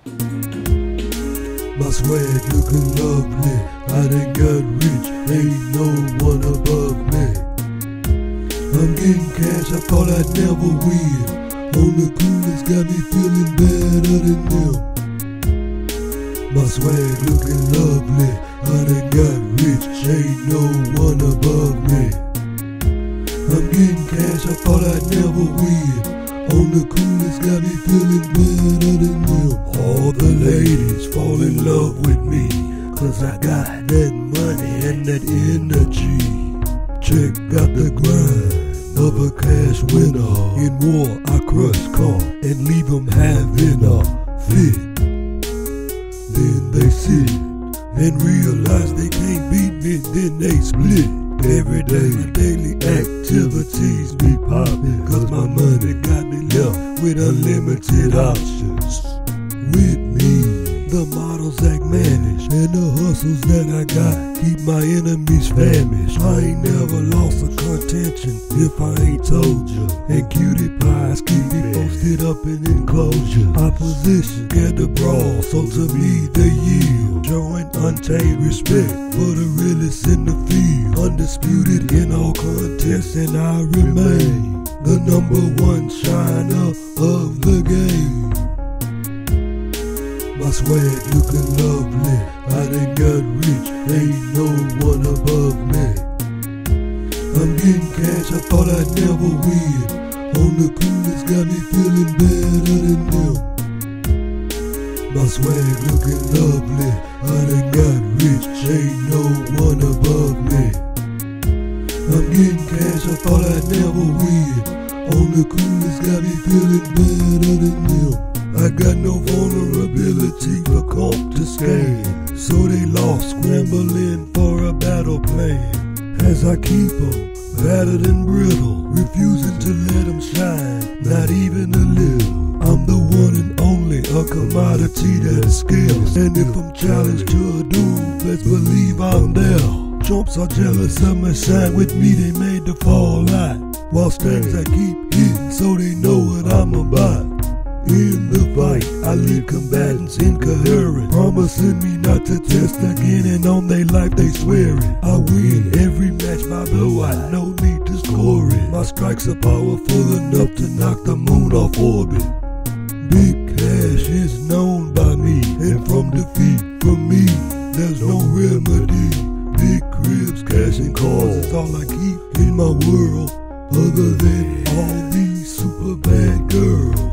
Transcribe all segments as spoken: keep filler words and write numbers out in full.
My swag looking lovely, I done got rich, ain't no one above me. I'm getting cash, I thought I'd never win. On the coolest, got me feeling better than them. My swag looking lovely, I done got rich, ain't no one above me. I'm getting cash, I thought I'd never win. On the coolest, got me feeling better than them. All the ladies fall in love with me, cause I got that money and that energy. Check out the grind of a cash winner. In war, I crush calm and leave them having a fit. Then they sit and realize they can't beat me, then they split. Every day, my daily activities be poppin', cause my money got me left with unlimited options. With me, the models act managed, and the hustles that I got keep my enemies famished. I ain't never lost a contention if I ain't told ya. And cutie pies keep me posted up in enclosure. Opposition scared to brawl, so to me they yield. Join untamed respect for the realest in the field. Undisputed in all contests, and I remain the number one shiner of the game. My swag looking lovely, I done got rich, ain't no one above me. I'm getting cash, I thought I'd never win. On the coolest, got me feeling better than them. My swag looking lovely, I done got rich, ain't no one above me. I'm getting cash, I thought I'd never win. On the coolest, got me feeling better than them. I got no vulnerability for comp to scan, so they lost scrambling for a battle plan. As I keep them battered and brittle, refusing to let them shine, not even a little. I'm the one and only, a commodity that is scarce. And if I'm challenged to a duel, best believe I'm there. Chumps are jealous of my shine, with me they made to fall out. While stands I keep hitting, so they know what I'm about. In the fight, I leave combatants incoherent, promising me not to test again, and on their life they swearing. I win every match by blowout, no need to score it. My strikes are powerful enough to knock the moon off orbit. Big cash is known by me, and from defeat for me, there's no remedy. Big cribs, cash and cars, it's all I keep in my world, other than all these super bad girls.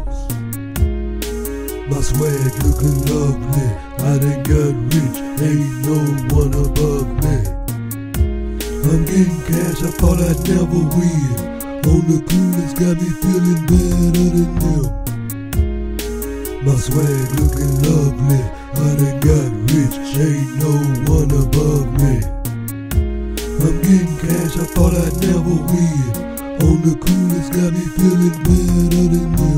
My swag looking lovely, I done got rich, ain't no one above me. I'm getting cash, I thought I'd never win. On the coolest, got me feeling better than them. My swag looking lovely, I done got rich, ain't no one above me. I'm getting cash, I thought I'd never win. On the coolest, got me feeling better than them.